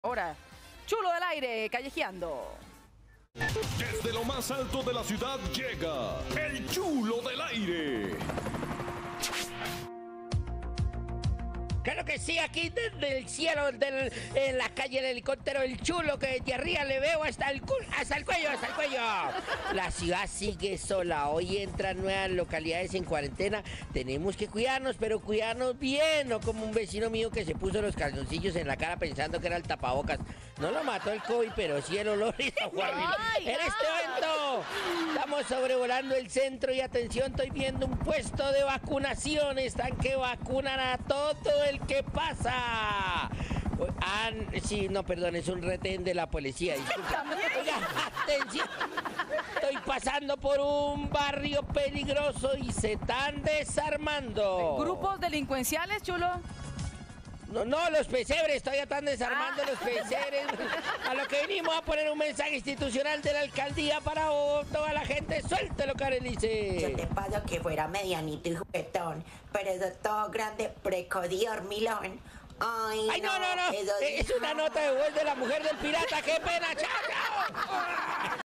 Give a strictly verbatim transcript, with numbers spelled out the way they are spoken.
Ahora, Chulo del Aire, callejeando. Desde lo más alto de la ciudad llega el Chulo del Aire. Claro que sí, aquí desde el cielo, del, en la calle del helicóptero, el Chulo, que desde arriba le veo hasta el, cul, hasta el cuello, hasta el cuello. La ciudad sigue sola, hoy entran nuevas localidades en cuarentena. Tenemos que cuidarnos, pero cuidarnos bien, no como un vecino mío que se puso los calzoncillos en la cara pensando que era el tapabocas. No lo mató el COVID, pero sí el olor hizo horrible. En este momento estamos sobrevolando el centro y atención, estoy viendo un puesto de vacunación. Están que vacunan a todo el que pasa. Ah, sí, no, perdón, es un retén de la policía. Disculpa. Oiga, atención. Estoy pasando por un barrio peligroso y se están desarmando. ¿Grupos delincuenciales, Chulo? No, no, los pesebres, todavía están desarmando ah. los pesebres. A lo que venimos a poner un mensaje institucional de la alcaldía para oh, toda la gente. Suéltelo, Karelice. Yo te paso que fuera medianito y juguetón, pero eso todo grande, precodio, dormilón. Ay, Ay, no, no, no. Eso... Es una nota de voz de la mujer del pirata. ¡Qué pena! ¡Chao, chao!